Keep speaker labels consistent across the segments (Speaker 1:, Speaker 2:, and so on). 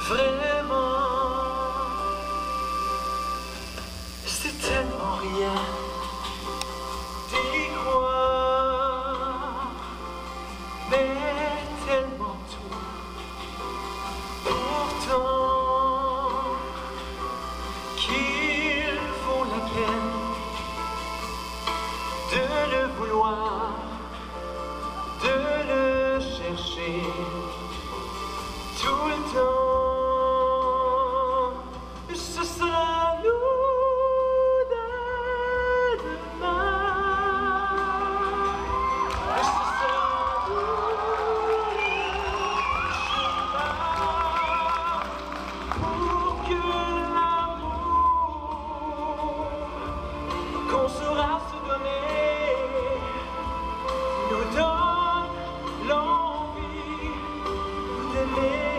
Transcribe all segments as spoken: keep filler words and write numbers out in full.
Speaker 1: Vraiment, c'est tellement rien d'y croire, mais tellement tout. Pourtant, qu'il vaut la peine de le vouloir, de le chercher tout le temps. Ce sera nous de demain. Ce sera nous le chemin pour que l'amour qu'on saura se donner nous donne l'envie d'aimer.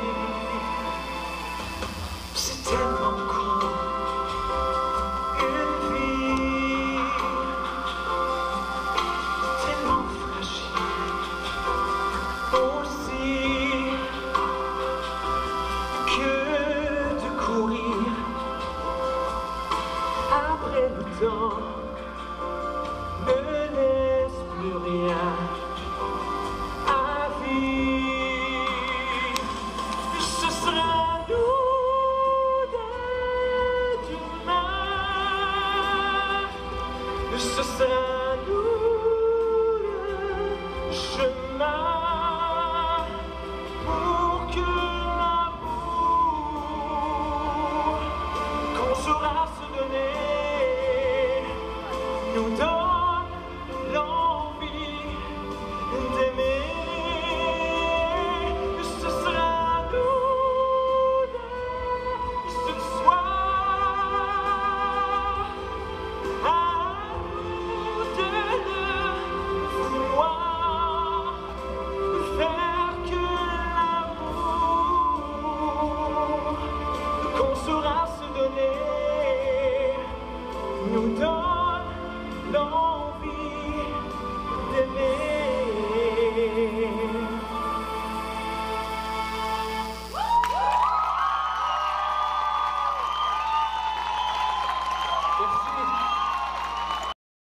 Speaker 1: C'est tellement court, une vie tellement fragile aussi, que de courir après le temps ne laisse plus rien à vivre. Ce sera